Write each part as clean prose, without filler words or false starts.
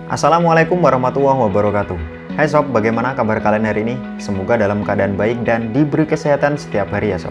Assalamualaikum warahmatullahi wabarakatuh. Hai sob, bagaimana kabar kalian hari ini? Semoga dalam keadaan baik dan diberi kesehatan setiap hari ya sob.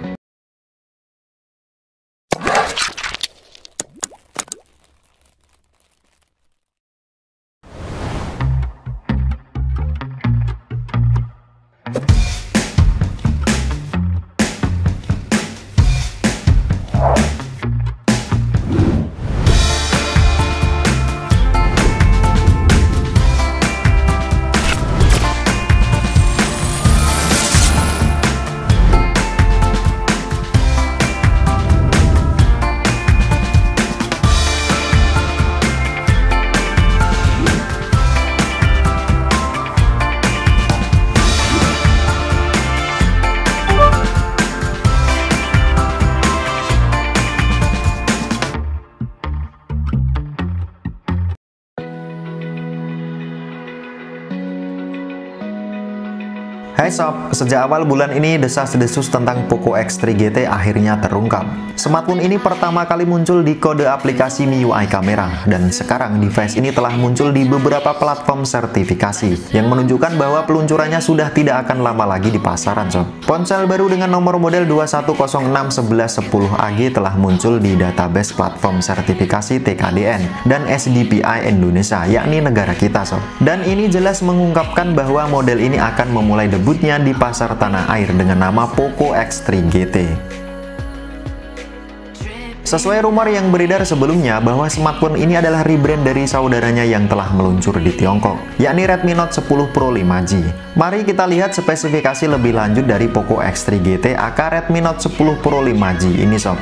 Hai sob, sejak awal bulan ini desas-desus tentang Poco X3 GT akhirnya terungkap. Smartphone ini pertama kali muncul di kode aplikasi MIUI kamera, dan sekarang device ini telah muncul di beberapa platform sertifikasi yang menunjukkan bahwa peluncurannya sudah tidak akan lama lagi di pasaran sob. Ponsel baru dengan nomor model 21061110AG telah muncul di database platform sertifikasi TKDN dan SDPI Indonesia, yakni negara kita sob. Dan ini jelas mengungkapkan bahwa model ini akan memulai debutnya di pasar tanah air dengan nama Poco X3 GT. Sesuai rumor yang beredar sebelumnya bahwa smartphone ini adalah rebrand dari saudaranya yang telah meluncur di Tiongkok, yakni Redmi Note 10 Pro 5G. Mari kita lihat spesifikasi lebih lanjut dari Poco X3 GT aka Redmi Note 10 Pro 5G ini sob.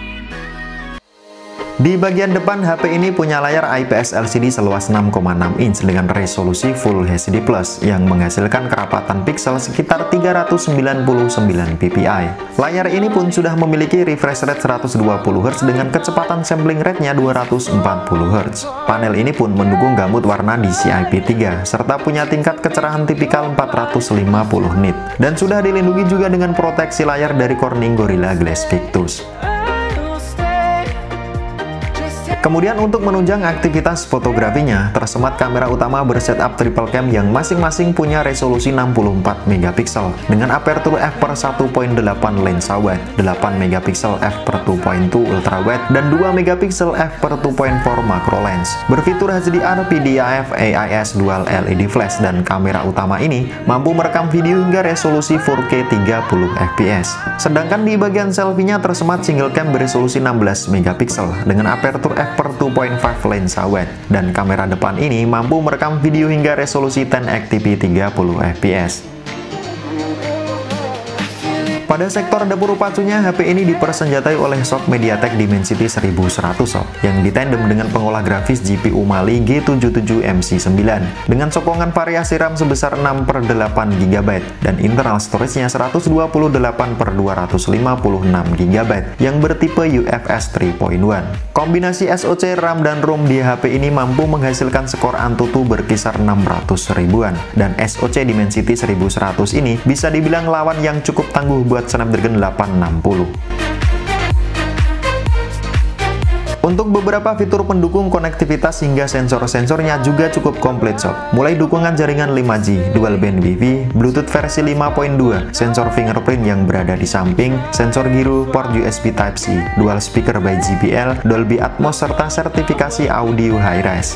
Di bagian depan HP ini punya layar IPS LCD seluas 6,6 inch dengan resolusi Full HD Plus yang menghasilkan kerapatan piksel sekitar 399 ppi. Layar ini pun sudah memiliki refresh rate 120 Hz dengan kecepatan sampling rate-nya 240 Hz. Panel ini pun mendukung gamut warna DCI-P3 serta punya tingkat kecerahan tipikal 450 nit dan sudah dilindungi juga dengan proteksi layar dari Corning Gorilla Glass Victus. Kemudian untuk menunjang aktivitas fotografinya, tersemat kamera utama bersetup triple cam yang masing-masing punya resolusi 64 megapiksel dengan aperture f/1.8 lensa wide, 8 megapiksel f/2.2 ultra wide, dan 2 megapiksel f/2.4 macro lens. Berfitur HDR, PDAF, AIS, dual LED flash, dan kamera utama ini mampu merekam video hingga resolusi 4K 30 fps. Sedangkan di bagian selfie-nya tersemat single cam beresolusi 16 megapiksel dengan aperture f/2.5 lensa wide, dan kamera depan ini mampu merekam video hingga resolusi 1080p 30 fps. Pada sektor dapur pacunya, HP ini dipersenjatai oleh SoC MediaTek Dimensity 1100 sob, yang ditandem dengan pengolah grafis GPU Mali G77MC9 dengan sokongan variasi RAM sebesar 6/8 GB dan internal storage-nya 128/256 GB yang bertipe UFS 3.1. Kombinasi SoC, RAM, dan ROM di HP ini mampu menghasilkan skor Antutu berkisar 600 ribuan, dan SoC Dimensity 1100 ini bisa dibilang lawan yang cukup tangguh buat Snapdragon 860. Untuk beberapa fitur pendukung konektivitas hingga sensor-sensornya juga cukup komplit sob. Mulai dukungan jaringan 5G, dual band Wi-Fi, Bluetooth versi 5.2, sensor fingerprint yang berada di samping, sensor giro, port USB Type-C, dual speaker by JBL, Dolby Atmos, serta sertifikasi audio high-res.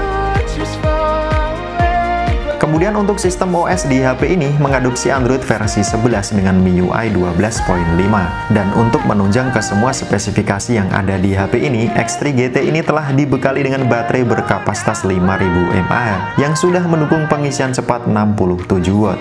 Kemudian untuk sistem OS di HP ini mengadopsi Android versi 11 dengan MIUI 12.5. Dan untuk menunjang ke semua spesifikasi yang ada di HP ini, X3 GT ini telah dibekali dengan baterai berkapasitas 5000 mAh yang sudah mendukung pengisian cepat 67 watt.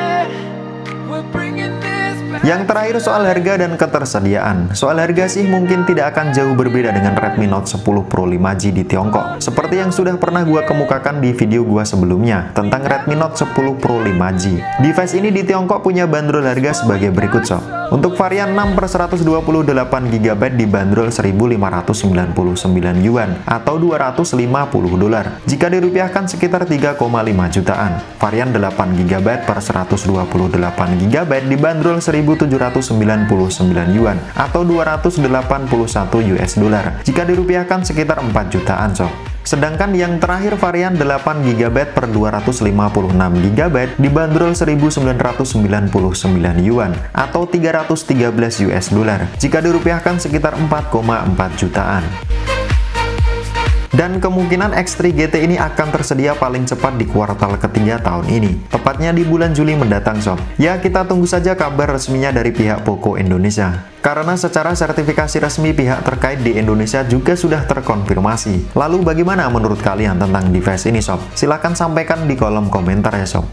Yang terakhir soal harga dan ketersediaan. Soal harga sih mungkin tidak akan jauh berbeda dengan Redmi Note 10 Pro 5G di Tiongkok. Seperti yang sudah pernah gua kemukakan di video gua sebelumnya tentang Redmi Note 10 Pro 5G. Device ini di Tiongkok punya bandrol harga sebagai berikut sob. Untuk varian 6/128 GB dibanderol 1.599 yuan atau 250 dolar. Jika dirupiahkan sekitar 3,5 jutaan. Varian 8 GB per 128 GB dibanderol 1.799 yuan atau 281 US dollar. Jika dirupiahkan sekitar 4 jutaan sob. Sedangkan yang terakhir varian 8GB per 256GB dibanderol 1.999 yuan atau 313 US dollar. Jika dirupiahkan sekitar 4,4 jutaan. Dan kemungkinan X3 GT ini akan tersedia paling cepat di kuartal ketiga tahun ini, tepatnya di bulan Juli mendatang sob. Ya, kita tunggu saja kabar resminya dari pihak Poco Indonesia. Karena secara sertifikasi resmi pihak terkait di Indonesia juga sudah terkonfirmasi. Lalu bagaimana menurut kalian tentang device ini sob? Silahkan sampaikan di kolom komentar ya sob.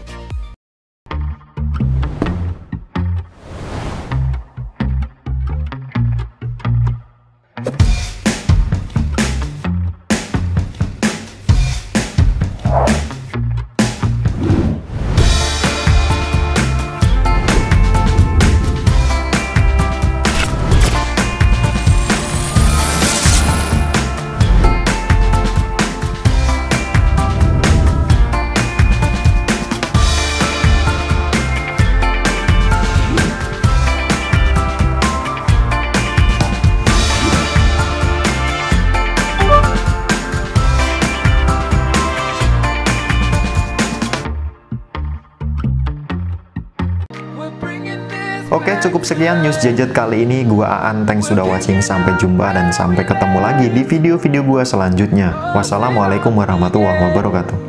Oke, cukup sekian news gadget kali ini. Gua Aan, thanks sudah watching. Sampai jumpa dan sampai ketemu lagi di video-video gua selanjutnya. Wassalamualaikum warahmatullahi wabarakatuh.